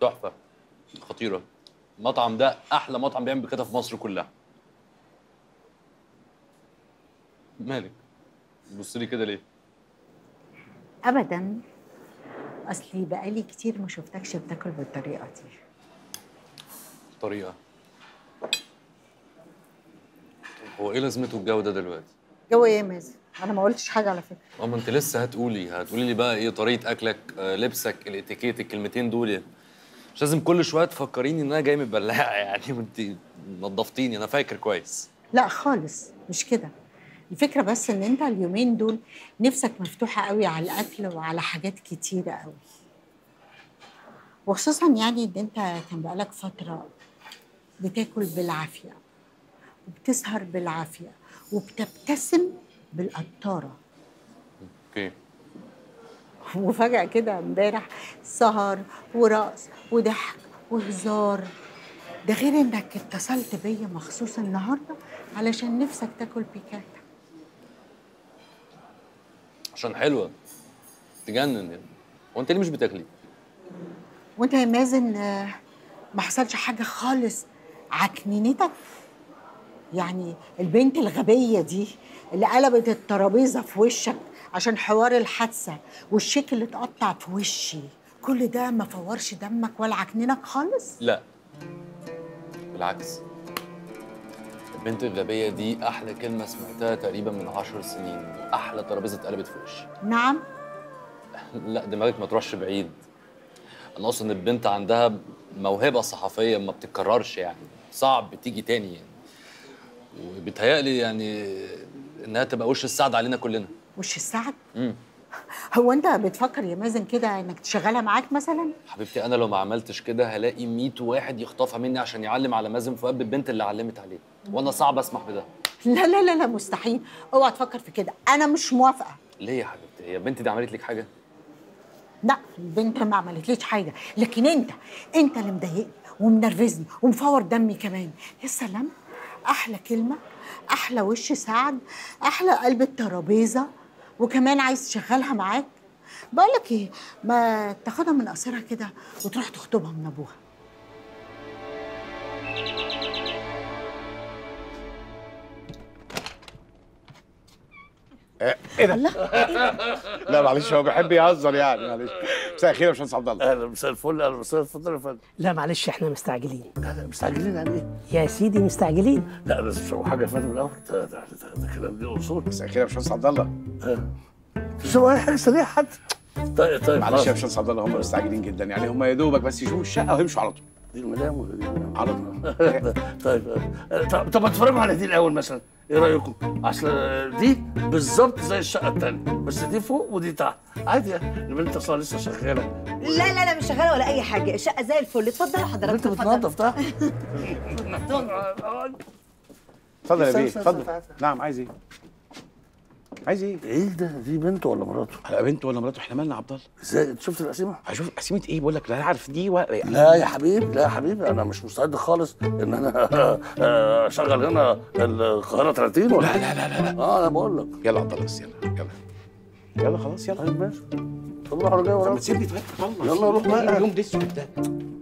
تحفه، خطيره. المطعم ده احلى مطعم بيعمل بكده في مصر كلها. مالك بص لي كده ليه؟ ابدا، اصلي بقالي كتير ما شفتكش بتاكل بالطريقه دي. طريقه؟ هو ايه لازمته الجو ده دلوقتي؟ جو ايه يا مازن؟ انا ما قلتش حاجه على فكره. ما انت لسه هتقولي لي بقى ايه طريقه اكلك، لبسك، الاتيكيت، الكلمتين دول يعني. مش لازم كل شويه تفكريني ان انا جاي من البلاعه يعني، وانت نظفتيني، انا فاكر كويس. لا خالص مش كده. الفكره بس ان انت اليومين دول نفسك مفتوحه قوي على الاكل وعلى حاجات كتيره قوي، وخصوصا يعني ان انت كان بقالك فتره بتاكل بالعافيه وبتسهر بالعافيه وبتبتسم بالقطاره. اوكي. وفجأة كده امبارح سهر ورقص وضحك وهزار. ده غير انك اتصلت بيا مخصوص النهارده علشان نفسك تاكل بيكاتا. عشان حلوه تجنن يعني. هو انت ليه مش بتاكلي؟ وانت يا مازن ما حصلش حاجه خالص عكننتك؟ يعني البنت الغبيه دي اللي قلبت الترابيزه في وشك عشان حوار الحادثه والشيك اللي اتقطع في وشي، كل ده ما فورش دمك ولا عكننك خالص؟ لا بالعكس، البنت الغبيه دي احلى كلمه سمعتها تقريبا من 10 سنين. احلى ترابيزه اتقلبت في وشي. نعم. لا دماغك ما تروحش بعيد. انا اقصد ان البنت عندها موهبه صحفيه ما بتتكررش يعني، صعب تيجي تاني يعني. وبيتهيألي يعني انها تبقى وش السعد علينا كلنا. وش السعد؟ هو انت بتفكر يا مازن كده انك تشغلها معاك مثلا؟ حبيبتي انا لو ما عملتش كده هلاقي 100 واحد يخطفها مني عشان يعلم على مازن فؤاد بالبنت اللي علمت عليه، وانا صعب اسمح بده. لا لا لا لا، مستحيل. اوعى تفكر في كده، انا مش موافقه. ليه يا حبيبتي؟ هي البنت دي عملت لك حاجه؟ لا البنت ما عملتليش حاجه، لكن انت اللي مضايقني ومنرفزني ومفور دمي كمان. يا سلام، احلى كلمه، احلى وش سعد، احلى قلب الترابيزه، وكمان عايز تشغلها معاك. بقولك ايه، ما تاخدها من قصرها كده وتروح تخطبها من ابوها. ايه ده؟ الله. لا معلش هو بيحب يهزر يعني، معلش. مساء الخير يا باشمهندس عبد الله. اهلا، مساء الفل. اهلا وسهلا، اتفضل يا فندم. لا معلش احنا مستعجلين. لا مستعجلين يعني ايه؟ يا سيدي مستعجلين. لا لازم تشربوا حاجه يا فندم الاول. ده كلام ليه اصول. مساء الخير يا باشمهندس عبد الله. تشربوا اي حاجه سريعه حتى. طيب معلش يا باشمهندس عبد الله، هم مستعجلين جدا يعني، هم يا دوبك بس يشوفوا الشقه ويمشوا على طول. دي المدام ولا دي المدام؟ على طول. طب اتفرجوا على دي الاول مثلا، ايه رايكم؟ اصل دي بالظبط زي الشقه الثانيه، بس دي فوق ودي تحت، عادي يعني. البنت اصلا لسه شغاله. لا لا لا، مش شغاله ولا اي حاجه، الشقه زي الفل. اتفضلوا حضرتك. البنت بتنظف تحت. اتفضل يا بيه، اتفضل. نعم، عايز ايه؟ عايز ايه؟ ايه ده؟ دي بنته ولا مراته؟ لا بنت ولا مراته، احنا مالنا يا عبد الله؟ ازاي؟ انت شفت القسيمه؟ هشوف قسيمه ايه؟ بقول لك لا عارف دي لا يا حبيبي، لا يا حبيبي، انا مش مستعد خالص ان انا اشغل هنا القاهره 30 ولا لا لا لا لا لا. انا بقول لك. يلا يا عبد الله بس، يلا يلا خلاص يلا. طيب ماشي. طب روح انا جاي وراك. طب ما تسيبني طيب، يلا روح بقى. اليوم ده السوق ده.